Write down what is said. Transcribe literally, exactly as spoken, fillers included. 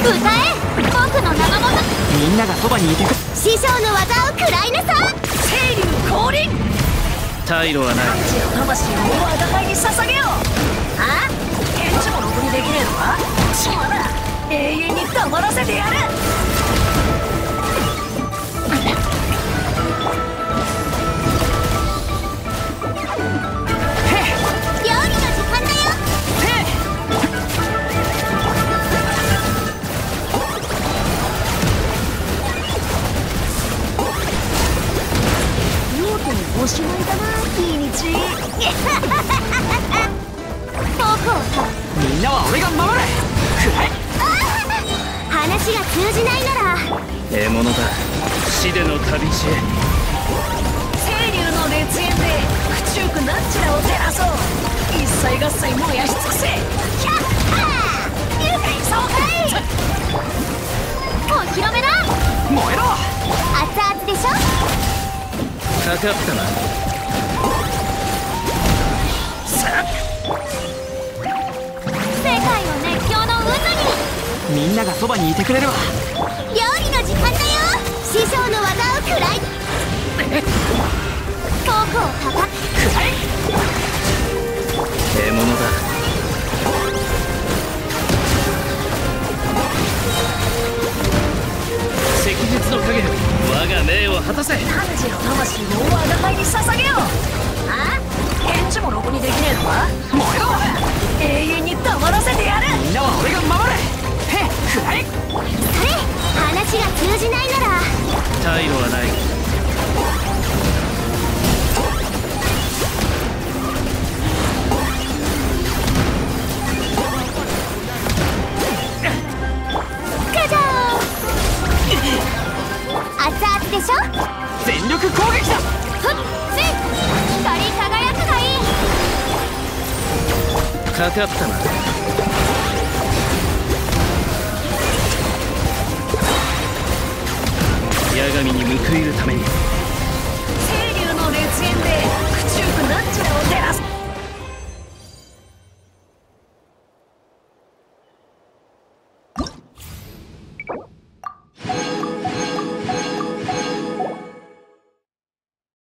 歌え僕の名のもと。 みんながそばにいてく。 師匠の技を食らいなさ。 清流降臨。 退路はない。 汝の魂を我が輩に捧げよう。あ返事もろくにできねえのか。すまな永遠に黙らせてやる。おしまいだな、いい日。 みんなは俺が守る。くらい。 話が通じないなら獲物だ。死での旅路へ。 清流の烈焰で苦中苦なんちらを照らそう。一切合切燃やし尽くせ。キャッハー愉快爽快。 お披露目だ。 燃えろ。 熱々でしょ。 かかったな。さあ世界の熱狂の渦にみんながそばにいてくれるわ。 に料理の時間だよ。師匠の技を食らい僕をたたくらい。獲物だ。赤日の影我が命を果たせ。 汝の魂を我が輩に捧げよう。あ返事もろくにできねえのか。 燃えろ。 永遠に黙らせてやる。 みんなは俺が守る。へっくらい。 それ話が通じないなら退路はない。 ガジャー熱々でしょ。 全力攻撃だ。 ふっせ光り輝くがいい。 かかったな。八神に報いるために。 清流の烈焰で苦中苦なんちらを照らす。